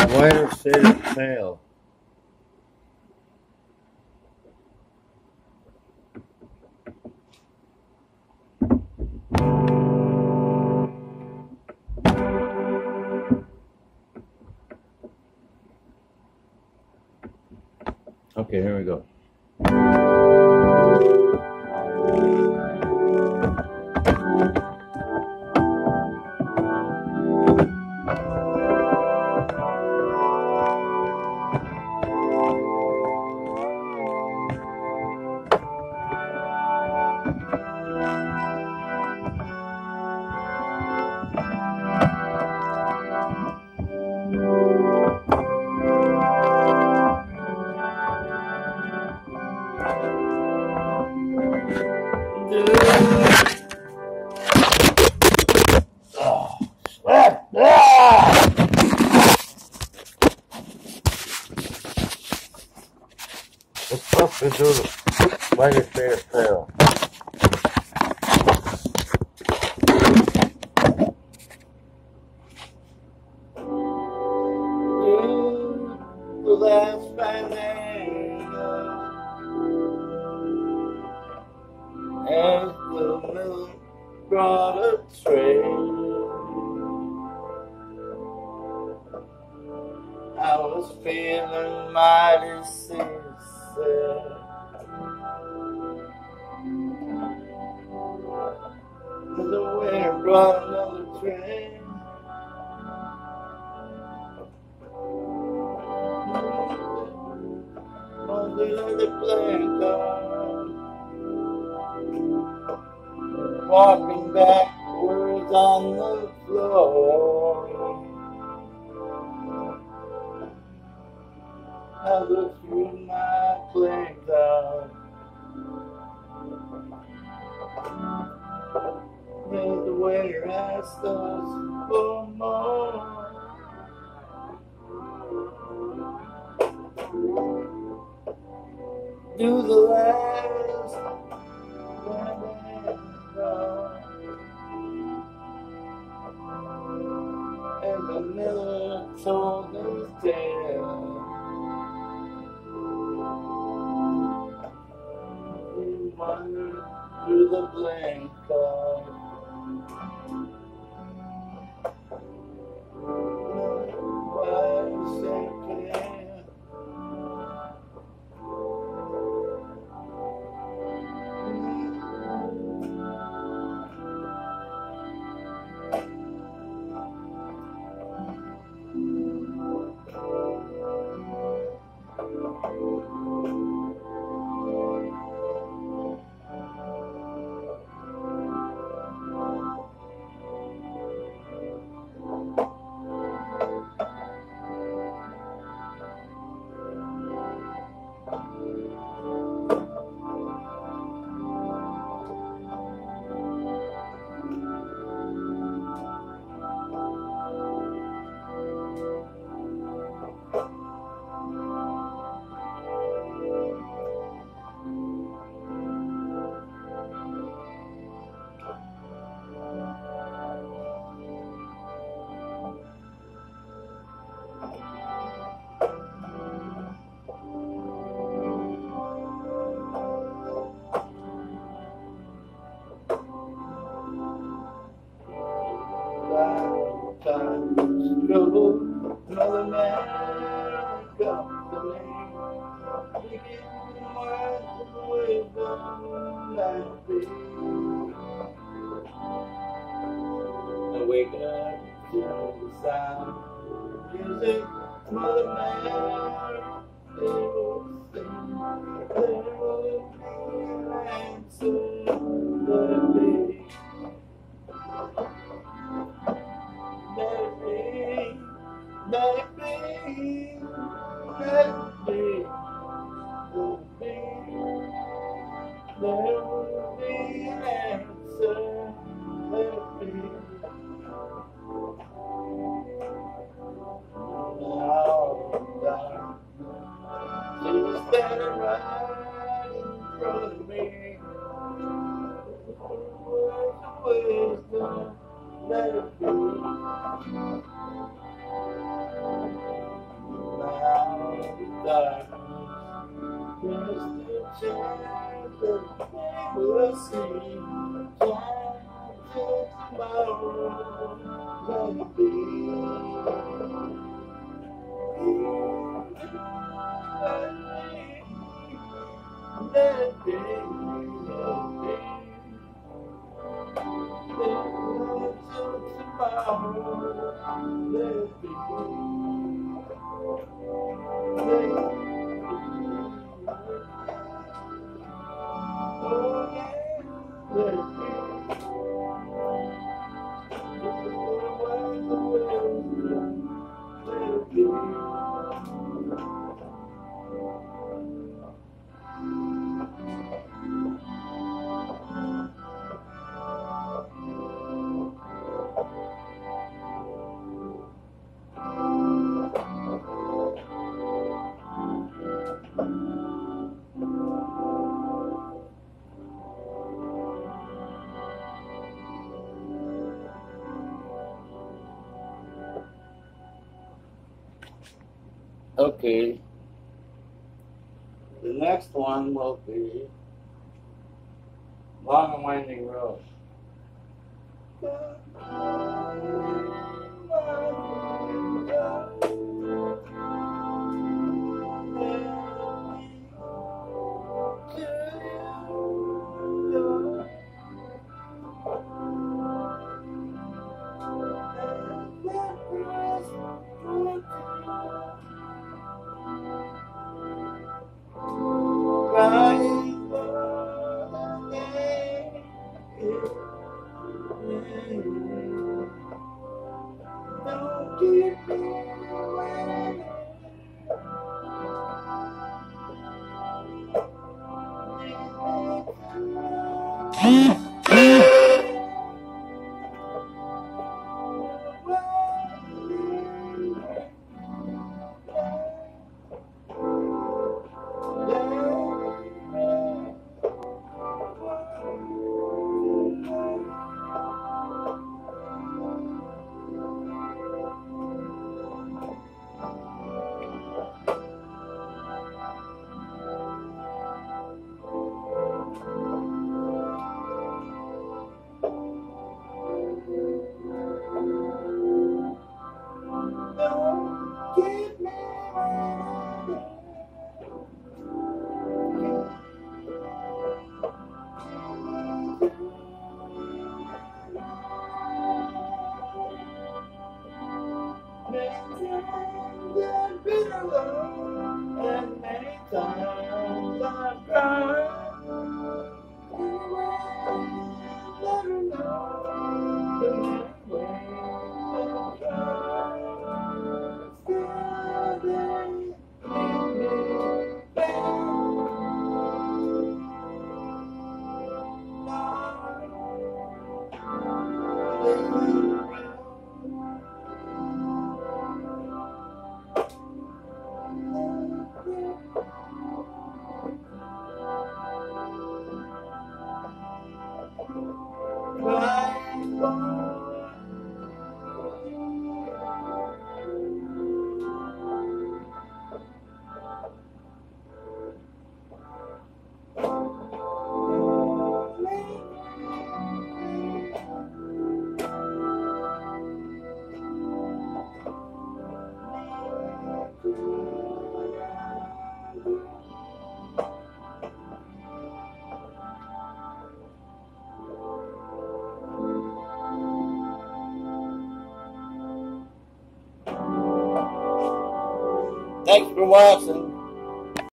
Whiter shade of pale. Okay, here we go. It's tough to do the lighter shade of pale. The last as the milk brought a tray, I was feeling mighty sincere. The wind brought another train. Under the blanket, walking backwards on the floor. I look through my playground. As the waiter asked us for more. Do the last and the miller told his tale. We wandered through the blank car. Why champagne? Another man comes to me. We get words of wisdom and peace. I wake up to the sound of music. Mother man, they will sing. There will be an answer. Let it be. Let it be, let it be, there will be an answer, let it be. Now, she was standing right in front of me. Words of wisdom, let it be. darkness, there's still chance that we will see. Time till tomorrow, let it be. Let it be, let it be. Till tomorrow, let it be. Let it be. Oh yeah, let it be. This is the way the world is. Let it be. Okay, the next one will be Long and Winding Road. Don't keep me waiting. I've been alone, and many times I've cried. Let her know the many ways I've tried. Still they leave me back. Thanks for watching.